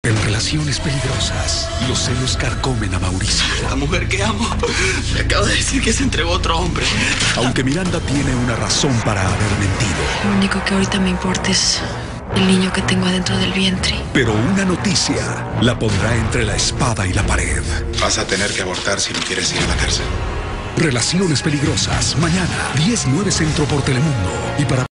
En Relaciones Peligrosas, los celos carcomen a Mauricio. La mujer que amo me acaba de decir que se entregó a otro hombre. Aunque Miranda tiene una razón para haber mentido. Lo único que ahorita me importa es el niño que tengo adentro del vientre. Pero una noticia la pondrá entre la espada y la pared. Vas a tener que abortar si no quieres ir a la cárcel. Relaciones Peligrosas, mañana, 10:09 Centro por Telemundo. Y para